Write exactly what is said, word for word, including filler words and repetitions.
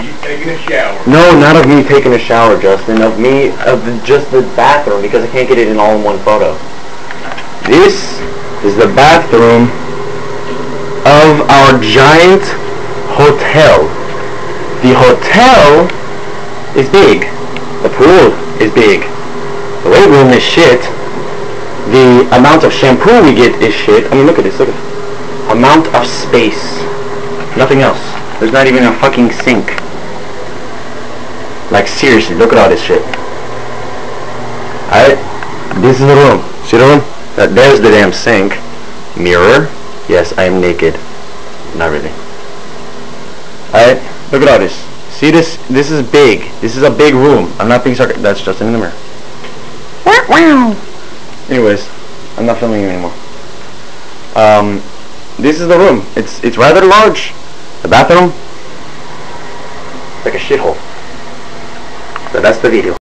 you taking a shower. No, not of me taking a shower, Justin. Of me, of the, just the bathroom, because I can't get it in all in one photo. This is the bathroom of our giant hotel. The hotel is big. The pool is big. The weight room is shit. The amount of shampoo we get is shit. I mean, look at this. Look at this. Amount of space. Nothing else. There's not even a fucking sink. Like, seriously, look at all this shit. Alright? This is the room. See the room? Uh, there's the damn sink. Mirror. Yes, I am naked. Not really. Alright? Look at all this. See this? This is big. This is a big room. I'm not being sarcastic. That's Justin in the mirror. Anyways, I'm not filming you anymore. Um, this is the room. It's it's rather large. The bathroom, like a shithole. So that's the video.